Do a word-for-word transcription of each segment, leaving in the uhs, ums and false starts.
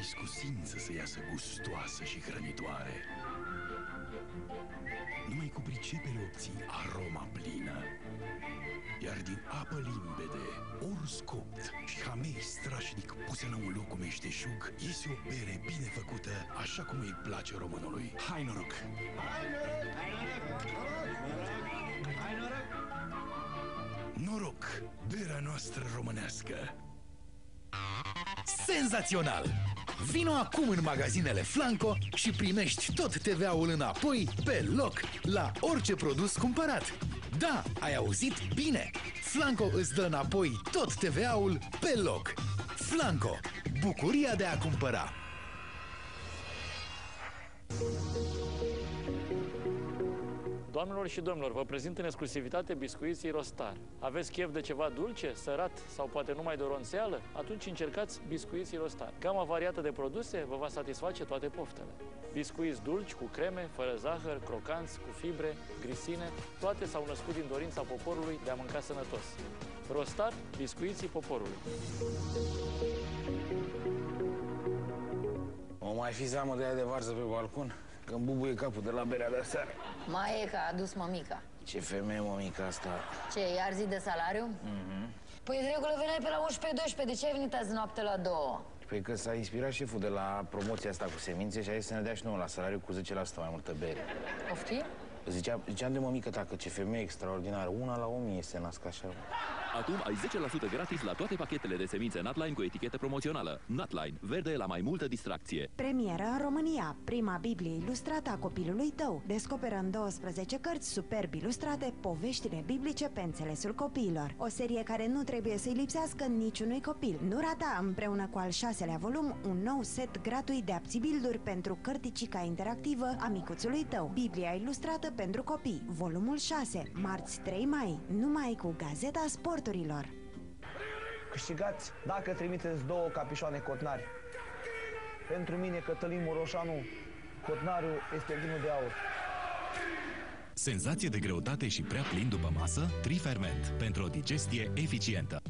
iscusință să iasă gustoasă și hrănitoare. Numai cu pricepere obții aroma plină, iar din apă limpede, ori scopt și hamei strașnic puse în un loc cu meșteșug, iese o bere bine făcută, așa cum îi place românului. Hai noroc! Hai noroc! Hai noroc! Noroc! Hai noroc! Noroc! Berea noastră românească! Senzațional! Vino acum în magazinele Flanco și primești tot T V A-ul înapoi, pe loc, la orice produs cumpărat. Da, ai auzit bine! Flanco îți dă înapoi tot T V A-ul pe loc. Flanco, bucuria de a cumpăra! Doamnelor și domnilor, vă prezint în exclusivitate biscuiții Rostar. Aveți chef de ceva dulce, sărat sau poate numai de o ronțeală? Atunci încercați biscuiții Rostar. Gama variată de produse vă va satisface toate poftele. Biscuiți dulci, cu creme, fără zahăr, crocanți, cu fibre, grisine, toate s-au născut din dorința poporului de a mânca sănătos. Rostar, biscuiții poporului. O mai fi zeamă de aia de varză pe balcon? Că-mi bubuie capul de la berea de aseară. Mai e că a adus mămica. Ce femeie, mămica asta. Ce, iar zi de salariu? Mhm. Păi, de regulă, veneai pe la unsprezece doisprezece. De ce ai venit azi noapte la două? Păi că s-a inspirat șeful de la promoția asta cu semințe și a zis să ne dea și nouă la salariu cu zece la sută mai multă bere. Poftim? Zicea, ziceam de mămică ta că ce femeie extraordinară. Una la o mie se nasc așa. Acum ai zece la sută gratis la toate pachetele de semințe Nutline cu etichetă promoțională. Nutline, verde la mai multă distracție. Premieră în România, prima Biblie ilustrată a copilului tău. Descoperă în douăsprezece cărți superb ilustrate poveștile biblice pe înțelesul copiilor. O serie care nu trebuie să-i lipsească niciunui copil. Nu rata, împreună cu al șaselea volum, un nou set gratuit de apțibilduri pentru cărticica interactivă a micuțului tău. Biblia ilustrată pentru copii, volumul șase, marți trei mai, numai cu Gazeta Sporturilor. Câștigați dacă trimiteți două capișoane Cotnari. Pentru mine, Cătălin Moroșanu, Cotnariu este vinul de aur. Senzație de greutate și prea plin după masă? Triferment, pentru o digestie eficientă.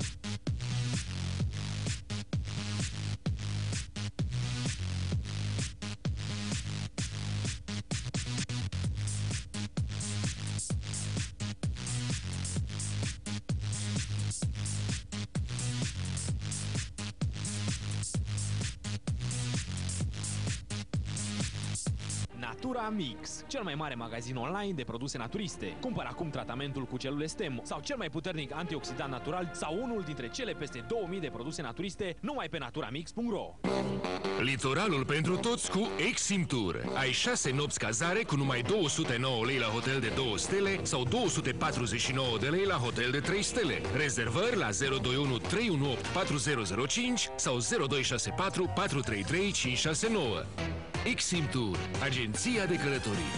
Natura Mix, cel mai mare magazin online de produse naturiste. Cumpără acum tratamentul cu celule STEM sau cel mai puternic antioxidant natural sau unul dintre cele peste două mii de produse naturiste numai pe naturamix punct ro. Litoralul pentru toți cu Eximtur. Ai șase nopți cazare cu numai două sute nouă lei la hotel de două stele sau două sute patruzeci și nouă de lei la hotel de trei stele. Rezervări la zero doi unu trei unu opt patru zero zero cinci sau zero doi șase patru patru trei trei cinci șase nouă. Eximtur, agenția de călătorii.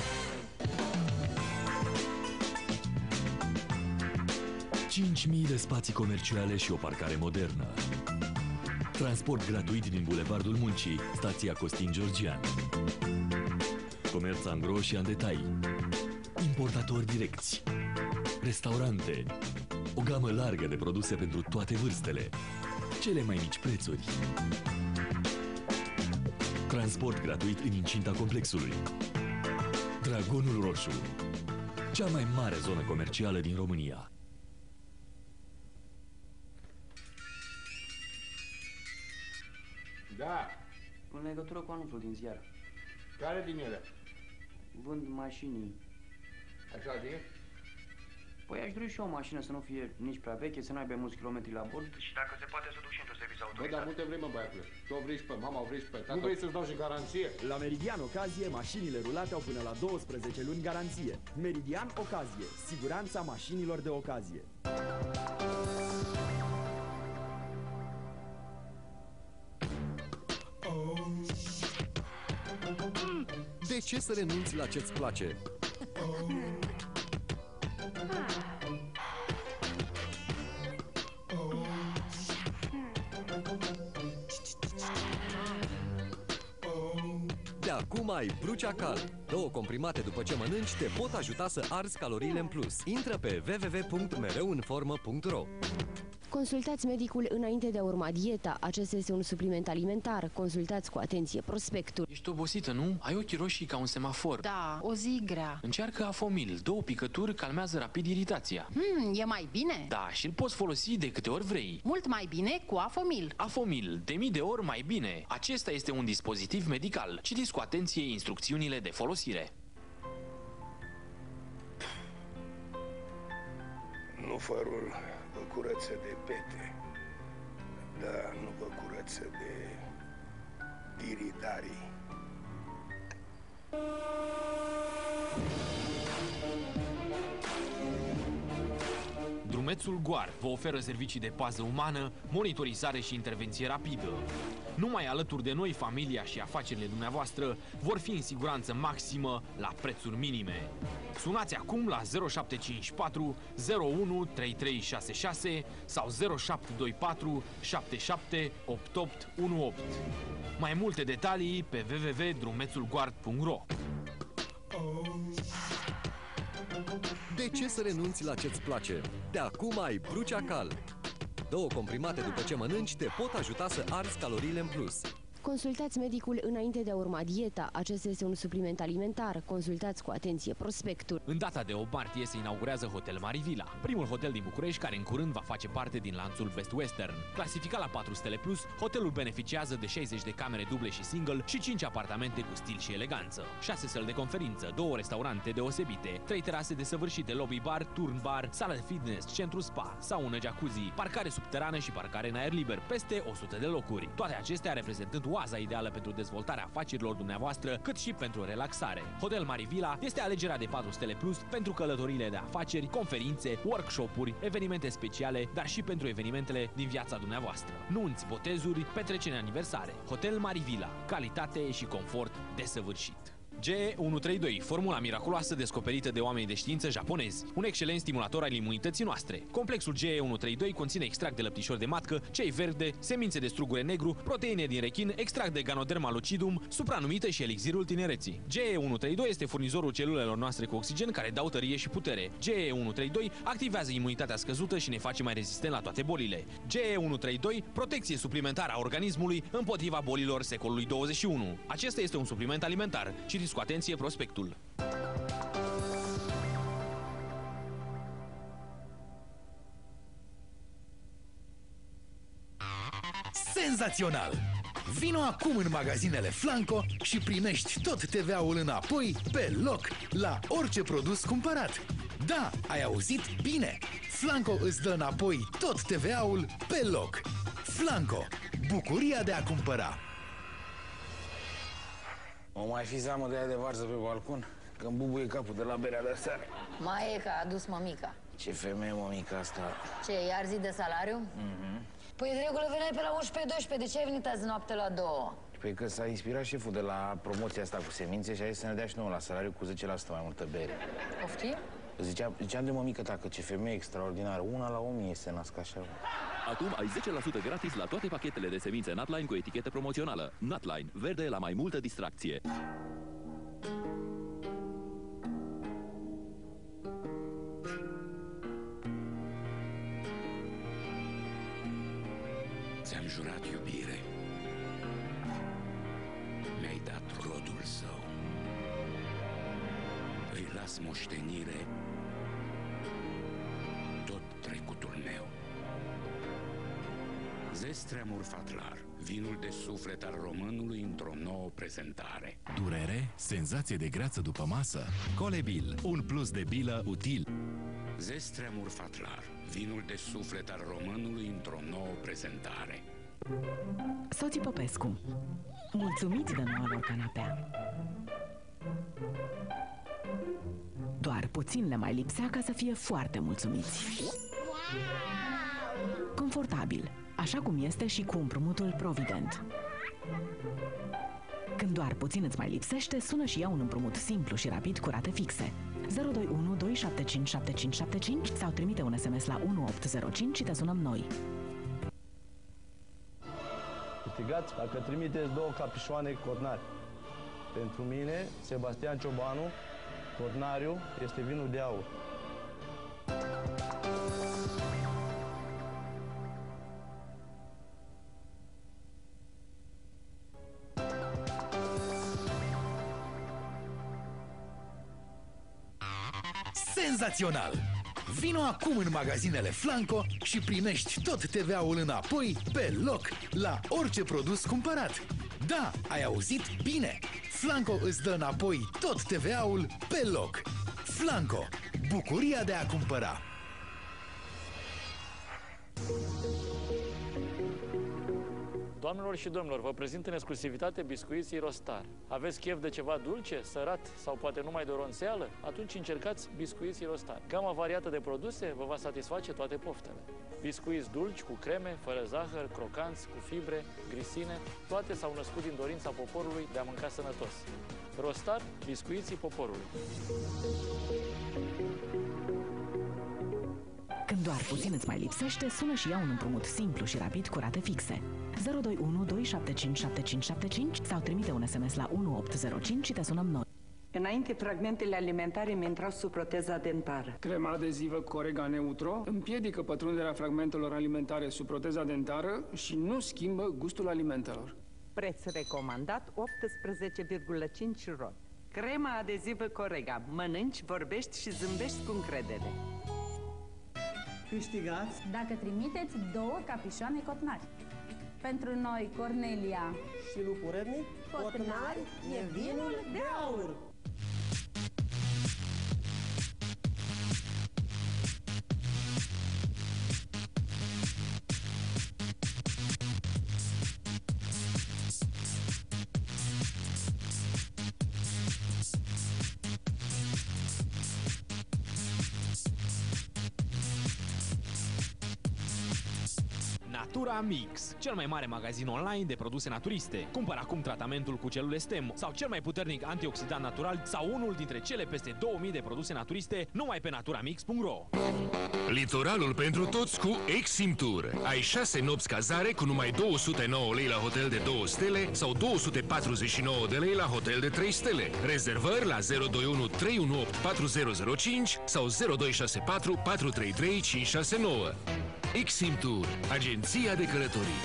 cinci mii de spații comerciale și o parcare modernă. Transport gratuit din Bulevardul Muncii, stația Costin Georgian. Comerț angro și în detalii. Importatori direcți. Restaurante. O gamă largă de produse pentru toate vârstele. Cele mai mici prețuri. Transport gratuit în incinta complexului. Dragonul Roșu. Cea mai mare zonă comercială din România. Da. În legătură cu anunțul din ziar. Care din ele? Vând mașini. Așa de? Păi aș dori și eu o mașină să nu fie nici prea veche, să nu aibă mulți kilometri la bord. Și dacă se poate să duc și într-o serviciu autorizat. Bă, dar multe vrei, mă, băiatule. Tu o vrei și pe mama, o vrei și pe tata. Nu vrei să-ți dau și garanție? La Meridian Ocazie, mașinile rulate au până la douăsprezece luni garanție. Meridian Ocazie. Siguranța mașinilor de ocazie. De ce să renunți la ce-ți place? De acum ai Bruceacal, Două comprimate după ce mănânci te pot ajuta să arzi caloriile în plus. Intră pe w w w punct mereuinformă punct ro. Consultați medicul înainte de a urma dieta. Acesta este un supliment alimentar. Consultați cu atenție prospectul. Ești obosită, nu? Ai ochii roșii ca un semafor. Da, o zi grea. Încearcă Afomil. Două picături calmează rapid iritația. Hmm, e mai bine? Da, și îl poți folosi de câte ori vrei. Mult mai bine cu Afomil. Afomil, de mii de ori mai bine. Acesta este un dispozitiv medical. Citiți cu atenție instrucțiunile de folosire. Nu fărul vă curăță de pete, dar nu vă curăță de diridarii. Drumețul Goar vă oferă servicii de pază umană, monitorizare și intervenție rapidă. Numai alături de noi, familia și afacerile dumneavoastră vor fi în siguranță maximă la prețuri minime. Sunați acum la zero șapte cinci patru zero unu trei trei șase șase sau zero șapte doi patru șapte șapte opt opt unu opt. Mai multe detalii pe w w w punct drumețulgoard punct ro. De ce să renunți la ce-ți place? De acum ai Bruceacal. Două comprimate după ce mănânci te pot ajuta să arzi caloriile în plus. Consultați medicul înainte de a urma dieta. Acesta este un supliment alimentar. Consultați cu atenție prospectul. În data de opt martie se inaugurează Hotel Marivila, primul hotel din București care în curând va face parte din lanțul Best Western. Clasificat la patru stele plus, hotelul beneficiază de șaizeci de camere duble și single și cinci apartamente cu stil și eleganță. șase săli de conferință, două restaurante deosebite, trei terase desăvârșite, lobby bar, turn bar, sală de fitness, centru spa, saună, jacuzzi, parcare subterană și parcare în aer liber, peste o sută de locuri. Toate acestea reprezentând oaza ideală pentru dezvoltarea afacerilor dumneavoastră, cât și pentru relaxare. Hotel Marivila este alegerea de patru stele plus pentru călătorile de afaceri, conferințe, workshop-uri, evenimente speciale, dar și pentru evenimentele din viața dumneavoastră. Nunți, botezuri, petreceri aniversare. Hotel Marivila. Calitate și confort desăvârșit. G E unu trei doi, formula miraculoasă descoperită de oameni de știință japonezi, un excelent stimulator al imunității noastre. Complexul G E unu trei doi conține extract de lăptișor de matcă, cei verde, semințe de strugure negru, proteine din rechin, extract de Ganoderma lucidum, supranumită și elixirul tinereții. G E unu trei doi este furnizorul celulelor noastre cu oxigen care dau tărie și putere. G E unu trei doi activează imunitatea scăzută și ne face mai rezistent la toate bolile. G E unu trei doi, protecție suplimentară a organismului împotriva bolilor secolului douăzeci și unu. Acesta este un supliment alimentar. Citiți cu atenție prospectul. Senzațional! Vino acum în magazinele Flanco și primești tot T V A-ul înapoi pe loc la orice produs cumpărat. Da, ai auzit bine! Flanco îți dă înapoi tot T V A-ul pe loc. Flanco, bucuria de a cumpăra. O mai fi zeamă de aia de varză pe balcon? Că-mi bubuie capul de la berea de seară. Mai e că a adus mămica. Ce femeie, mămica asta. Ce, iar zi de salariu? Mhm. Păi de regulă veneai pe la unsprezece douăsprezece, de ce ai venit azi noapte la două? Păi că s-a inspirat șeful de la promoția asta cu semințe și a zis să ne dea și nouă la salariu cu zece la sută mai multă bere. Poftim? Zicea, ziceam de mămică ta că ce femeie extraordinară, una la o mie se nasc așa. Acum ai zece la sută gratis la toate pachetele de semințe Nutline cu etichetă promoțională. Nutline, verde la mai multă distracție. Ți-am jurat iubire. Mi-ai dat rodul său. Îi las moștenire tot trecutul meu. Zestrea Murfatlar, vinul de suflet al românului într-o nouă prezentare. Durere, senzație de greață după masă. Colebil, un plus de bilă util. Zestrea Murfatlar, vinul de suflet al românului într-o nouă prezentare. Soții Popescu, mulțumiți de noua lor canapea. Doar puțin le mai lipsea ca să fie foarte mulțumiți. Confortabil, așa cum este și cu împrumutul Provident. Când doar puțin îți mai lipsește, sună și ia un împrumut simplu și rapid cu rate fixe. zero doi unu doi șapte cinci șapte cinci șapte cinci sau trimite un S M S la unu opt zero cinci și te sunăm noi. Câștigați dacă trimiteți două capișoane cotnari. Pentru mine, Sebastian Ciobanu, Cotnariu este vinul de aur. Senzațional! Vino acum în magazinele Flanco și primești tot T V A-ul înapoi, pe loc, la orice produs cumpărat. Da, ai auzit bine! Flanco îți dă înapoi tot T V A-ul pe loc. Flanco, bucuria de a cumpăra! Doamnelor și domnilor, vă prezint în exclusivitate biscuiții Rostar. Aveți chef de ceva dulce, sărat sau poate numai de o ronțeală? Atunci încercați biscuiții Rostar. Gama variată de produse vă va satisface toate poftele. Biscuiți dulci, cu creme, fără zahăr, crocanți, cu fibre, grisine, toate s-au născut din dorința poporului de a mânca sănătos. Rostar, biscuiții poporului. Când doar puțin îți mai lipsește, sună și ia un împrumut simplu și rapid cu rate fixe. zero doi unu doi șapte cinci șapte cinci șapte cinci sau trimite un S M S la unu opt zero cinci și te sunăm noi. Înainte, fragmentele alimentare mi intrau sub proteza dentară. Crema adezivă Corega Neutro împiedică pătrunderea fragmentelor alimentare sub proteza dentară și nu schimbă gustul alimentelor. Preț recomandat optsprezece virgulă cinci ro. Crema adezivă Corega. Mănânci, vorbești și zâmbești cu încredere. Câștigați dacă trimiteți două capișoane Cotnari. Pentru noi, Cornelia și Lupul Rednic, Cotnari e vinul de aur! Natura Mix, cel mai mare magazin online de produse naturiste. Cumpără acum tratamentul cu celule STEM sau cel mai puternic antioxidant natural sau unul dintre cele peste două mii de produse naturiste numai pe naturamix punct ro. Litoralul pentru toți cu Eximtur. Ai șase nopți cazare cu numai două sute nouă lei la hotel de două stele sau două sute patruzeci și nouă de lei la hotel de trei stele. Rezervări la zero doi unu trei unu opt patru zero zero cinci sau zero doi șase patru patru trei trei cinci șase nouă. Eximtur, agenția de călătorii.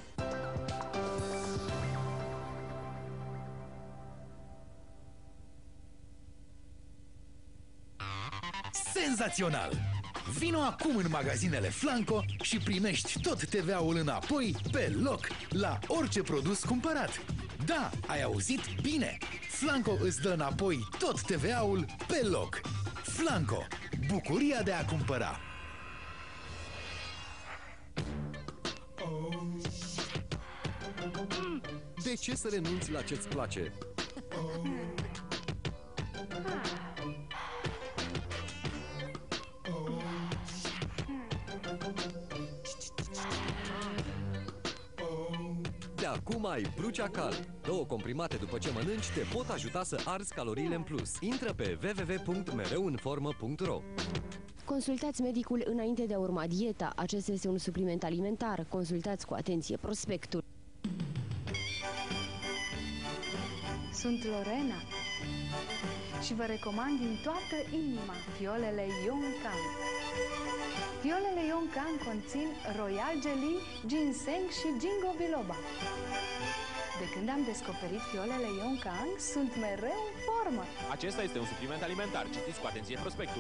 Senzațional! Vino acum în magazinele Flanco și primești tot T V A-ul înapoi, pe loc, la orice produs cumpărat. Da, ai auzit bine! Flanco îți dă înapoi tot T V A-ul pe loc. Flanco, bucuria de a cumpăra! De ce să renunți la ce-ți place? De acum ai Bruceacal. Două comprimate după ce mănânci te pot ajuta să arzi caloriile în plus. Intră pe w w w punct mereuinformă punct ro. Consultați medicul înainte de a urma dieta. Acesta este un supliment alimentar. Consultați cu atenție prospectul. Sunt Lorena și vă recomand din toată inima fiolele Yongkang. Fiolele Yongkang conțin Royal Jelly, ginseng și ginkgo biloba. De când am descoperit fiolele Yongkang, sunt mereu în formă. Acesta este un supliment alimentar. Citiți cu atenție prospectul.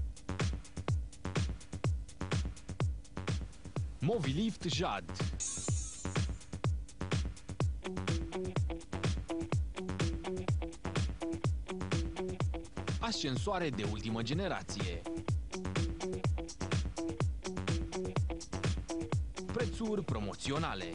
Movilift Jad. Ascensoare de ultimă generație. Prețuri promoționale.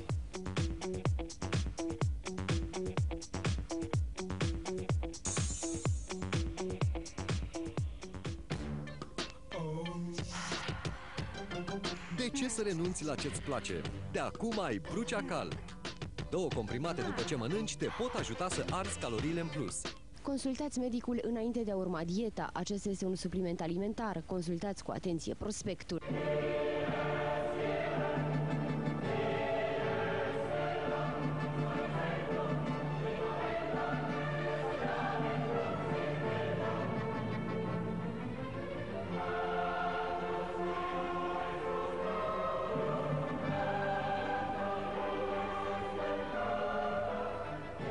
De ce să renunți la ce-ți place? De acum ai Bruceacal. Două comprimate după ce mănânci te pot ajuta să arzi caloriile în plus. Consultați medicul înainte de a urma dieta. Acesta este un supliment alimentar. Consultați cu atenție prospectul.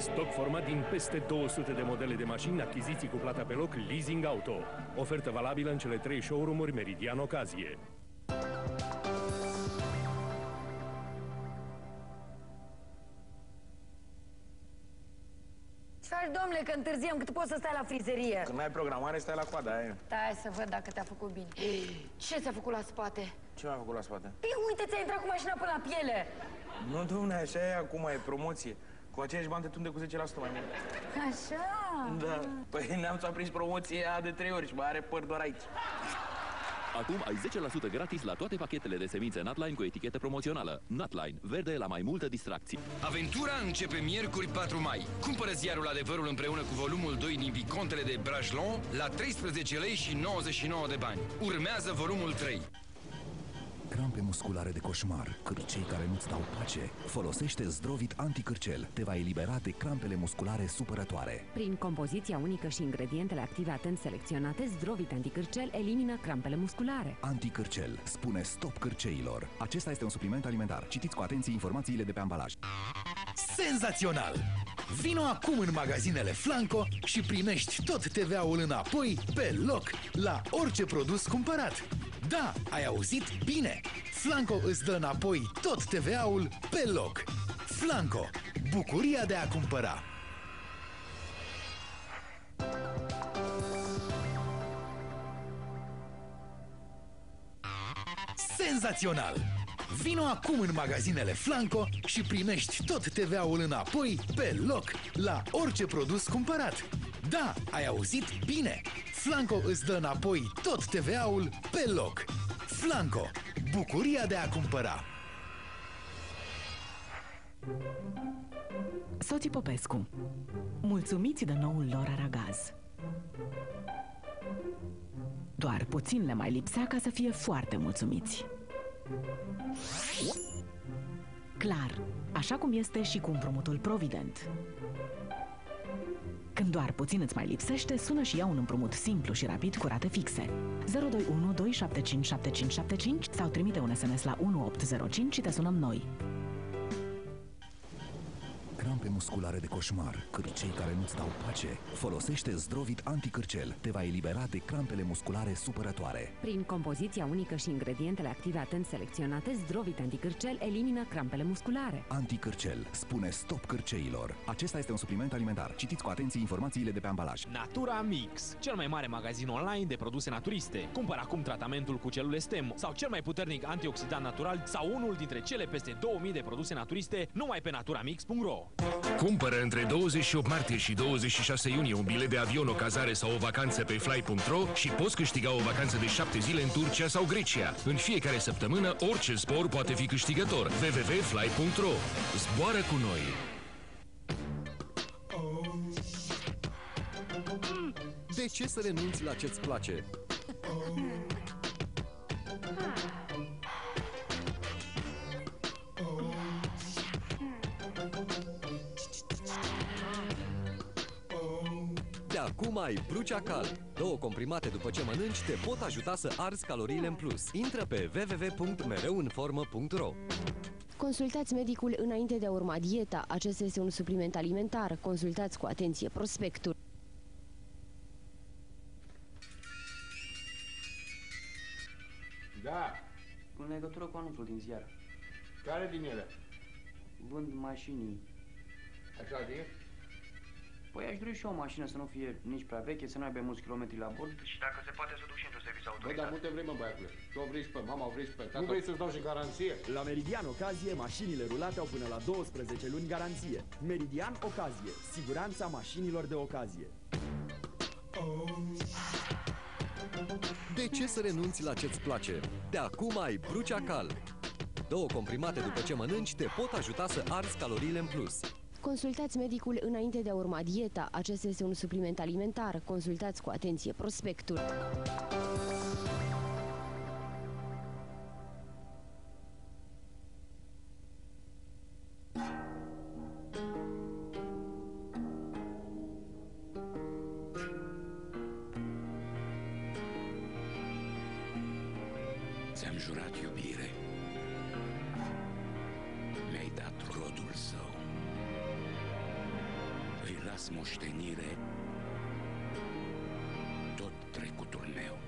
Stoc format din peste două sute de modele de mașini, achiziții cu plata pe loc, Leasing Auto. Ofertă valabilă în cele trei showroom-uri Meridian Ocazie. Ce faci, domnule, că întârziem, cât poți să stai la frizerie? Când n-ai programare, stai la coada aia. Stai să văd dacă te-a făcut bine. Ce ți-a făcut la spate? Ce m-a făcut la spate? Păi uite, ți-a intrat cu mașina până la piele. Nu, dom'le, așa e acum, e promoție. Cu aceiași bani te tunde cu zece la sută mai mult. Așa? Da. Păi Neamț a prins promoția de trei ori și mai are păr doar aici. Acum ai zece la sută gratis la toate pachetele de semințe Nutline cu etichetă promoțională. Nutline, verde la mai multă distracție. Aventura începe miercuri patru mai. Cumpără ziarul Adevărul împreună cu volumul doi din Vicontele de Bragelon la treisprezece lei și nouăzeci și nouă de bani. Urmează volumul trei. Crampe musculare de coșmar, cârcei care nu-ți dau pace. Folosește Zdrovit Anticârcel. Te va elibera de crampele musculare supărătoare. Prin compoziția unică și ingredientele active atent selecționate, Zdrovit Anticârcel elimină crampele musculare. Anticârcel spune stop cârceilor. Acesta este un supliment alimentar. Citiți cu atenție informațiile de pe ambalaj. Senzațional! Vino acum în magazinele Flanco și primești tot T V A-ul înapoi, pe loc, la orice produs cumpărat. Da, ai auzit bine! Flanco îți dă înapoi tot T V A-ul pe loc. Flanco, bucuria de a cumpăra. Senzațional! Vino acum în magazinele Flanco și primești tot T V A-ul înapoi, pe loc, la orice produs cumpărat. Da, ai auzit bine! Flanco îți dă înapoi tot T V A-ul pe loc. Flanco, bucuria de a cumpăra. Soții Popescu, mulțumiți de noul lor aragaz. Doar puțin le mai lipsea ca să fie foarte mulțumiți. Clar, așa cum este și cu împrumutul Provident. Când doar puțin îți mai lipsește, sună și ia un împrumut simplu și rapid cu rate fixe. zero doi unu doi șapte cinci șapte cinci șapte cinci sau trimite un S M S la unu opt zero cinci și te sunăm noi. Crampe musculare de coșmar, cârcei care nu-ți dau pace. Folosește Zdrovit Anticârcel. Te va elibera de crampele musculare supărătoare. Prin compoziția unică și ingredientele active atent selecționate, Zdrovit Anticârcel elimină crampele musculare. Anticârcel spune stop cârceilor. Acesta este un supliment alimentar. Citiți cu atenție informațiile de pe ambalaj. Natura Mix, cel mai mare magazin online de produse naturiste. Cumpără acum tratamentul cu celule STEM sau cel mai puternic antioxidant natural sau unul dintre cele peste două mii de produse naturiste numai pe naturamix punct ro. Cumpără între douăzeci și opt martie și douăzeci și șase iunie un bilet de avion, o cazare sau o vacanță pe fly punct ro și poți câștiga o vacanță de șapte zile în Turcia sau Grecia. În fiecare săptămână, orice zbor poate fi câștigător. w w w punct fly punct ro. Zboară cu noi! De ce să renunți la ce-ți place? De acum ai Bruceacal. Două comprimate după ce mănânci te pot ajuta să arzi caloriile în plus. Intră pe w w w punct mereuinformă punct ro. Consultați medicul înainte de a urma dieta. Acesta este un supliment alimentar. Consultați cu atenție prospectul. Da. În legătură cu anunțul din ziar. Care din ele? Vând mașini. Așa de? Păi aș dori și eu o mașină să nu fie nici prea veche, să nu aibă mulți kilometri la bord. Și dacă se poate să duc și într-un serviciu autorizat. Bă, dar multe vrei, mă, băiatule. Tu o vrei și pe mama, o vrei și pe tata. Nu vrei să-ți dau și garanție? La Meridian Ocazie, mașinile rulate au până la douăsprezece luni garanție. Meridian Ocazie. Siguranța mașinilor de ocazie. De ce să renunți la ce-ți place? De acum ai Bruceacal. Două comprimate după ce mănânci te pot ajuta să arzi caloriile în plus. Consultați medicul înainte de a urma dieta. Acesta este un supliment alimentar. Consultați cu atenție prospectul. Ți-am jurat iubire. Mi-ai dat rodul său. las moștenire tot trecutul meu.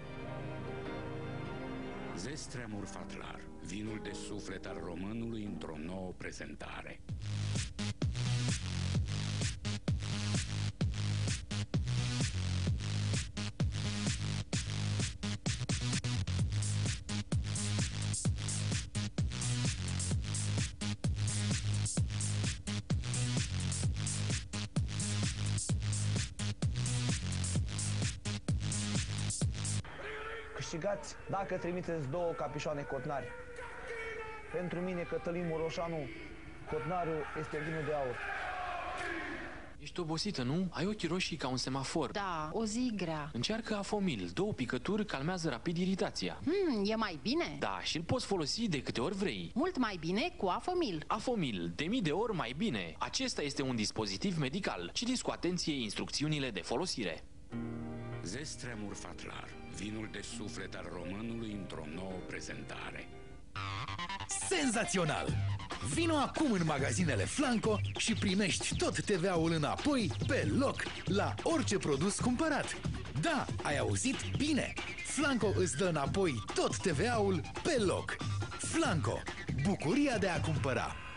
Zestremur Fatlar, vinul de suflet al românului într-o nouă prezentare. Câștigați dacă trimiteți două capișoane cotnari. Pentru mine, Cătălin Muroșanu, cotnarul este vinul de aur. Ești obosită, nu? Ai ochii roșii ca un semafor. Da, o zi grea. Încearcă Afomil. Două picături calmează rapid iritația. Hmm, e mai bine? Da, și îl poți folosi de câte ori vrei. Mult mai bine cu Afomil. Afomil, de mii de ori mai bine. Acesta este un dispozitiv medical. Citiți cu atenție instrucțiunile de folosire. Zestremur Fatlar, vinul de suflet al românului într-o nouă prezentare. Senzațional! Vino acum în magazinele Flanco și primești tot T V A-ul înapoi pe loc la orice produs cumpărat. Da, ai auzit bine! Flanco îți dă înapoi tot T V A-ul pe loc. Flanco, bucuria de a cumpăra!